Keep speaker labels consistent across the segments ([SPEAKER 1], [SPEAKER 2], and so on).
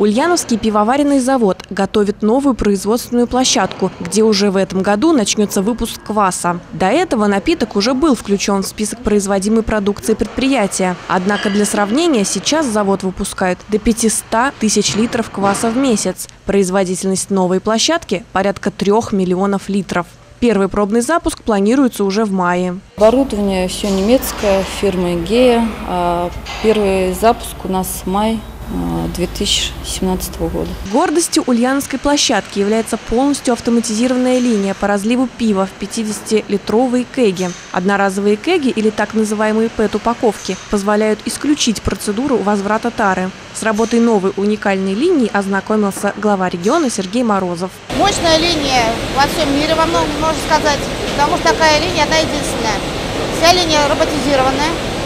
[SPEAKER 1] Ульяновский пивоваренный завод готовит новую производственную площадку, где уже в этом году начнется выпуск кваса. До этого напиток уже был включен в список производимой продукции предприятия. Однако для сравнения сейчас завод выпускает до 500 тысяч литров кваса в месяц. Производительность новой площадки – порядка 3 миллионов литров. Первый пробный запуск планируется уже в мае.
[SPEAKER 2] Оборудование все немецкое, фирмы Гея. Первый запуск у нас май 2017 года.
[SPEAKER 1] Гордостью ульяновской площадки является полностью автоматизированная линия по разливу пива в 50-литровые кеги. Одноразовые кеги, или так называемые ПЭТ-упаковки, позволяют исключить процедуру возврата тары. С работой новой уникальной линии ознакомился глава региона Сергей Морозов.
[SPEAKER 3] Мощная линия во всем мире, во многом можно сказать, потому что такая линия одна единственная. Вся линия роботизированная,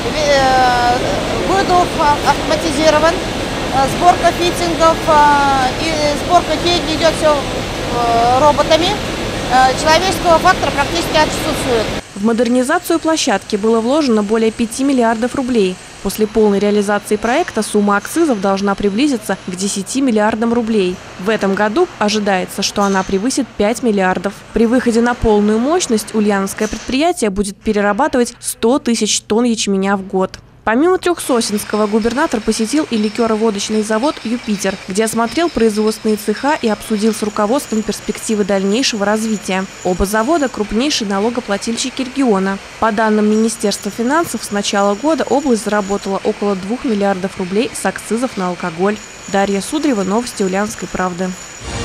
[SPEAKER 3] выдув автоматизирован. Сборка фитингов и сборка кеги идет все роботами. Человеческого фактора практически отсутствует.
[SPEAKER 1] В модернизацию площадки было вложено более 5 миллиардов рублей. После полной реализации проекта сумма акцизов должна приблизиться к 10 миллиардам рублей. В этом году ожидается, что она превысит 5 миллиардов. При выходе на полную мощность ульяновское предприятие будет перерабатывать 100 тысяч тонн ячменя в год. Помимо Трехсосинского, губернатор посетил и ликероводочный завод «Юпитер», где осмотрел производственные цеха и обсудил с руководством перспективы дальнейшего развития. Оба завода – крупнейшие налогоплательщики региона. По данным Министерства финансов, с начала года область заработала около 2 миллиардов рублей с акцизов на алкоголь. Дарья Судрева, новости Ульяновской правды.